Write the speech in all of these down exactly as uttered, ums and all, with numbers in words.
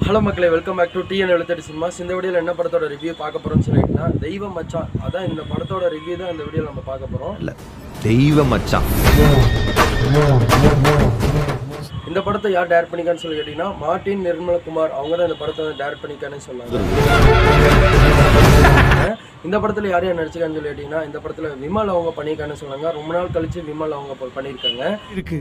Hello மக்களே, welcome back to TN எழுத்தடி cinemas. இந்த வீடியோவில் என்ன படத்தோட ரிவ்யூ பார்க்க போகிறோம்னு சொல்லிட்டுனா தெய்வ மச்சான். அதான் இந்த படத்தோட ரிவ்யூ தான் இந்த வீடியோவில் நம்ம பார்க்க போகிறோம். இல்லை, தெய்வ மச்சான். இந்த படத்தை யார் டைரக்ட் பண்ணிக்கான்னு சொல்லி கேட்டிங்கன்னா மார்ட்டின் நிர்மலகுமார் அவங்க தான் இந்த படத்தை வந்து டைரக்ட் பண்ணிக்கான்னு சொன்னாங்க. இந்த படத்தில் யார் யார் நடிச்சிக்கான்னு சொல்லி கேட்டிங்கன்னா இந்த படத்தில் விமல் அவங்க பண்ணியிருக்கான்னு சொன்னாங்க. ரொம்ப நாள் கழிச்சு விமல் அவங்க பண்ணியிருக்காங்க. இருக்கு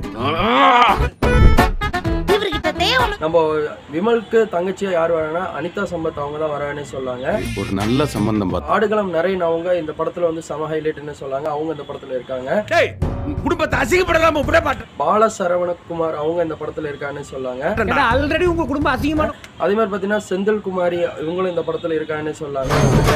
நம்ம விமலுக்கு தங்கச்சியா யார் வரானா அனிதா சம்பத் அவங்க தான் வரான்னு சொல்லாங்க. ஒரு நல்ல சம்பந்தம். ஆடுகளம் நிறைய அவங்க இந்த படத்துல வந்து சம ஹைலைட்னு சொல்லாங்க. அவங்க இந்த படத்துல இருக்காங்க. குடும்பத்தை அசிங்கப்படலாம விட மாட்டேன். பால சரவணகுமார் அவங்க இந்த படத்துல இருக்கான்னு சொல்லாங்க. ஆல்ரெடி உங்க குடும்பம் அசிங்கமான. அதே மாதிரி பாத்தீங்கன்னா செந்தில் குமாரி இவங்களும் இந்த படத்துல இருக்கான்னு சொல்லாங்க.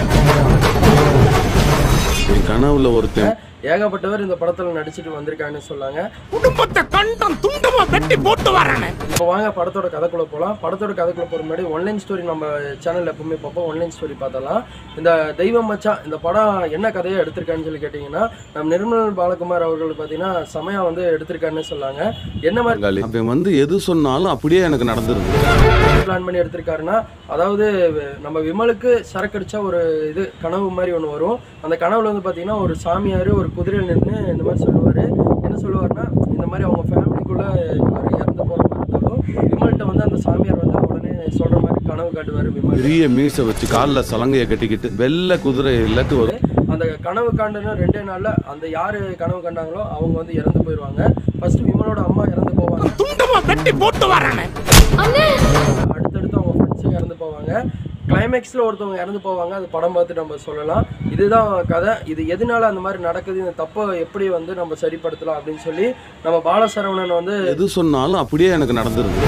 கனவுல ஒருத்தன் ஏகப்பட்டவர் இந்த படத்துல நடிச்சிட்டு வந்திருக்கான்னு சொல்லாங்க. குடும்பத்தை கண்டம் துண்டமா வெட்டி போட்டு வரானே. இப்போ வாங்க படத்தோட கதைக்குள்ள போகலாம். படத்தோட கதைக்குள்ள போகிற முன்னாடி ஒன்லைன் ஸ்டோரி நம்ம சேனலில் எப்பவுமே பார்ப்போம். ஒன்லைன் ஸ்டோரி பார்த்தலாம். இந்த தெய்வம் மச்சான் இந்த படம் என்ன கதையை எடுத்திருக்கான்னு சொல்லி கேட்டிங்கன்னா நம்ம நிர்மல் பாலகுமார் அவர்கள் பார்த்தீங்கன்னா செமையாக வந்து எடுத்திருக்காருன்னு சொல்லாங்க. என்ன மாதிரி அவன் வந்து எது சொன்னாலும் அப்படியே எனக்கு நடந்துருக்கு. பிளான் பண்ணி எடுத்திருக்காருன்னா அதாவது நம்ம விமலுக்கு சரக்கு அடிச்சா ஒரு இது கனவு மாதிரி ஒன்று வரும். அந்த கனவுல வந்து பார்த்தீங்கன்னா ஒரு சாமியார் ஒரு குதிரையில் நின்று இந்த மாதிரி சொல்லுவார். என்ன சொல்லுவார்னா இந்த மாதிரி அவங்க ஃபேமிலிக்குள்ளே இறந்து போகிற மாதிரி இருந்தாலும் விமல்கிட்ட வந்து அந்த சாமியார் வந்து உடனே சொல்கிற மாதிரி கனவு காட்டுவார். விமல் பெரிய மீசை வச்சு காலில் சலங்கையை கட்டிக்கிட்டு வெள்ளை குதிரை எல்லாத்து வரும். அந்த கனவு காண்டுன்னா ரெண்டே நாளில் அந்த யார் கனவு கண்டாங்களோ அவங்க வந்து இறந்து போயிடுவாங்க. ஃபர்ஸ்ட் விமலோட அம்மா இறந்து போவாங்க. அடுத்தடுத்து அவங்க ஃப்ரெண்ட்ஸும் இறந்து போவாங்க. கிளைமேக்ஸில் ஒருத்தவங்க இறந்து போவாங்க. அது படம் பார்த்து நம்ம சொல்லலாம். இதுதான் கதை. இது எதனால அந்த மாதிரி நடக்குது, இந்த தப்பை எப்படி வந்து நம்ம சரிப்படுத்தலாம் அப்படின்னு சொல்லி நம்ம பாலசரவணன் வந்து எது சொன்னாலும் அப்படியே எனக்கு நடந்துருக்கு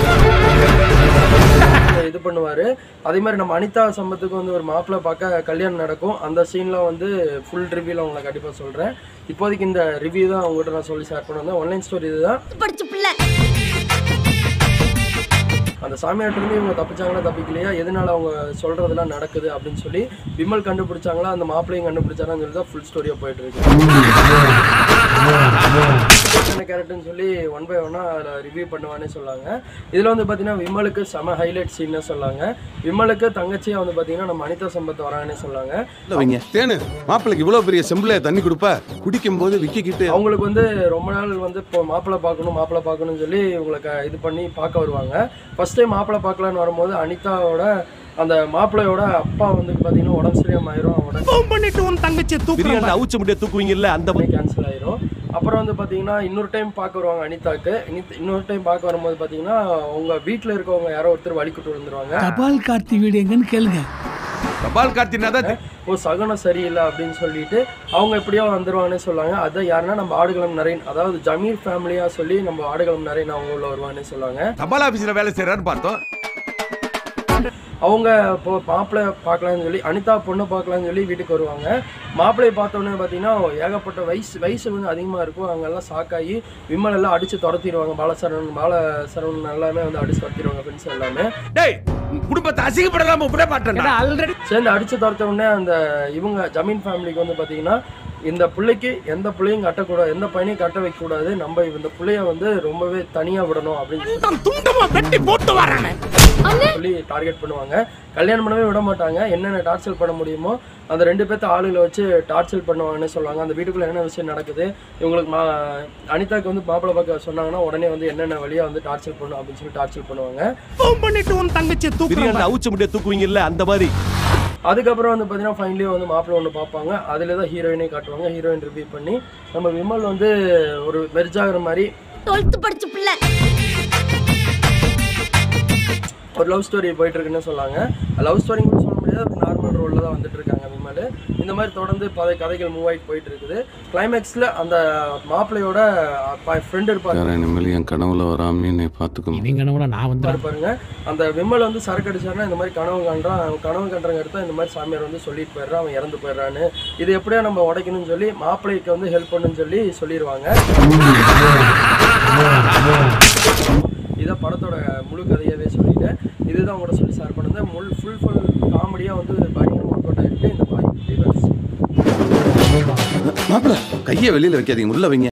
இது பண்ணுவார். அதே மாதிரி நம்ம அனிதா சம்பத்துக்கு வந்து ஒரு மாப்பிள்ளை பார்க்க கல்யாணம் நடக்கும். அந்த சீன்லாம் வந்து ஃபுல் ரிவ்யூவில் உங்களை கண்டிப்பாக சொல்கிறேன். இப்போதைக்கு இந்த ரிவ்யூ தான் உங்கள்கிட்ட நான் சொல்லி ஷேர் பண்ணுவேன். ஒன்லைன் ஸ்டோரி இதுதான். அந்த சாமியார்ட்டிருந்து இவங்க தப்பிச்சாங்களா தப்பிக்கலையா, எதனால அவங்க சொல்றதெல்லாம் நடக்குது அப்படின்னு சொல்லி விமல் கண்டுபிடிச்சாங்களா அந்த மாப்பிள்ளையும் கண்டுபிடிச்சாங்கன்னு சொல்லி தான் ஃபுல் ஸ்டோரியா போயிட்டு இருக்கு. என்ன கேரக்டர்னு சொல்லி ஒன் பை ஒன்னா அதில் ரிவ்யூ பண்ணுவானே சொல்லாங்க. இதில் வந்து பார்த்தீங்கன்னா விமலுக்கு செம ஹைலைட் சீன்னு சொல்லாங்க. விமலுக்கு தங்கச்சியாக வந்து பார்த்தீங்கன்னா நம்ம அனிதா சம்பத் வராங்கன்னு சொல்லாங்க. தேனு மாப்பிள்ளைக்கு இவ்வளோ பெரிய செம்பிளை தண்ணி கொடுப்ப குடிக்கும் போது விக்கிக்கிட்டு அவங்களுக்கு வந்து ரொம்ப நாள் வந்து இப்போ மாப்பிள்ளை பார்க்கணும் மாப்பிள்ளை பார்க்கணும்னு சொல்லி இவங்களுக்கு இது பண்ணி பார்க்க வருவாங்க. ஃபர்ஸ்ட் டைம் மாப்பிள்ளை பார்க்கலான்னு வரும்போது அனிதாவோட அந்த மாப்பிள்ளையோட அப்பா வந்து பார்த்தீங்கன்னா உடம்பு சரியாம ஆயிரும். அவனோட தங்கச்சி அவுச்சு முடிய தூக்குவீங்கல்ல அந்த கேன்சல் ஆயிரும். அப்புறம் வந்து பார்த்தீங்கன்னா இன்னொரு டைம் பார்க்க வருவாங்க அனிதாக்கு. இன்னொரு டைம் பார்க்க வரும்போது பார்த்தீங்கன்னா உங்க வீட்டில் இருக்கவங்க யாரோ ஒருத்தர் வலிக்கிட்டு விழுந்துருவாங்க. தபால் கார்த்தி வீடு எங்கன்னு கேளுங்க. தபால் கார்த்தினாதான் ஓ சகனம் சரியில்லை அப்படின்னு சொல்லிட்டு அவங்க எப்படியோ வந்துருவாங்கன்னு சொல்லாங்க. அதான் யாருன்னா நம்ம ஆடுகளம் நரேன், அதாவது ஜமீர் ஃபேமிலியா சொல்லி நம்ம ஆடுகளம் நரேன் அவங்க உள்ள வருவாங்கன்னு சொல்லாங்க. தபால் ஆபீஸ்ல வேலை செய்யறான்னு பார்த்தோம். அவங்க இப்போ மாப்பிள்ளை பார்க்கலான்னு சொல்லி அனிதா பொண்ணை பார்க்கலான்னு சொல்லி வீட்டுக்கு வருவாங்க. மாப்பிள்ளையை பார்த்தோன்னே பார்த்தீங்கன்னா ஏகப்பட்ட வயசு வயசு வந்து அதிகமாக இருக்கும். அவங்கெல்லாம் ஷாக்காகி விமல் எல்லாம் அடித்து துரத்திடுவாங்க. பாலசரவணன் பாலசரவணன் எல்லாமே வந்து அடிச்சு துரத்திடுவாங்க ஃப்ரெண்ட்ஸ் எல்லாமே. குடும்பத்தை அசிங்கப்படலாம விட மாட்டேன். ஆல்ரெடி சேர்ந்து அடிச்சு துரத்த உடனே அந்த இவங்க ஜமீன் ஃபேமிலிக்கு வந்து பார்த்தீங்கன்னா இந்த பிள்ளைக்கு எந்த பிள்ளையும் கட்டக்கூடாது, எந்த பையனையும் கட்ட வைக்கக்கூடாது, நம்ம இந்த பிள்ளைய வந்து ரொம்பவே தனியாக விடணும் அப்படின்னு சொல்லி டார்கெட் பண்ணுவாங்க. கல்யாணம் பண்ணவே விட மாட்டாங்க. என்னென்ன டார்ச்சர் பண்ண முடியுமோ அந்த ரெண்டு பேர்த்த ஆளுகளை வச்சு டார்ச்சர் பண்ணுவாங்கன்னு சொல்லுவாங்க. அந்த வீட்டுக்குள்ள என்ன விஷயம் நடக்குது, இவங்களுக்கு மா அனிதாக்கு வந்து மாப்பிள்ளை பார்க்க சொன்னாங்கன்னா உடனே வந்து என்னென்ன வழியாக வந்து டார்ச்சர் பண்ணும் அப்படின்னு சொல்லி டார்ச்சர் பண்ணுவாங்க. தங்கச்சி அவுச்சு முடிய தூக்குவீங்கல்ல அந்த மாதிரி. அதுக்கப்புறம் வந்து பார்த்தீங்கன்னா ஃபைனலி வந்து மாப்பிள்ளை ஒன்று பார்ப்பாங்க. அதில் தான் ஹீரோயினே காட்டுவாங்க. ஹீரோயின் ரிவ்யூ பண்ணி நம்ம விமல் வந்து ஒரு வெர்ஜாகிற மாதிரி டுவெல்த் படிச்ச பிள்ளை ஒரு லவ் ஸ்டோரி போயிட்டு இருக்குன்னு சொல்லாங்க. லவ் ஸ்டோரி கூட சொல்ல முடியாது, அப்படி நார்மல் ரோலில் தான் வந்துட்டு இருக்காங்க விமல். இந்த மாதிரி தொடர்ந்து பல கதைகள் மூவ் ஆகிட்டு போயிட்டு இருக்குது. கிளைமேக்ஸில் அந்த மாப்பிள்ளையோட ஃப்ரெண்ட் இருப்பாரு. என் கனவுல வராம பார்த்துக்கணும் நான் வந்து பாருங்க. அந்த விமல் வந்து சரக்கு அடிச்சாருன்னா இந்த மாதிரி கனவு காண்றான். கனவு கண்டுறங்க எடுத்தா இந்த மாதிரி சாமியார் வந்து சொல்லிட்டு போயிடுறான், அவன் இறந்து போயிடுறான்னு. இது எப்படியா நம்ம உடைக்கணும்னு சொல்லி மாப்பிள்ளைக்கு வந்து ஹெல்ப் பண்ணுன்னு சொல்லி சொல்லிடுவாங்க. இதான் படத்தோட முழு கதையாகவே சொல்லிட்டேன். இதுதான் உங்களோட சொல்லி ஷேர் பண்ணுறது. முள் ஃபுல் ஃபுல் காமெடியாக வந்து பயங்கரமாக ஒர்க் அவுட் ஆகிருக்கு இந்த பாய். மாப்பிள்ள கையை வெளியில் வைக்காதீங்க, உள்ள வைங்க.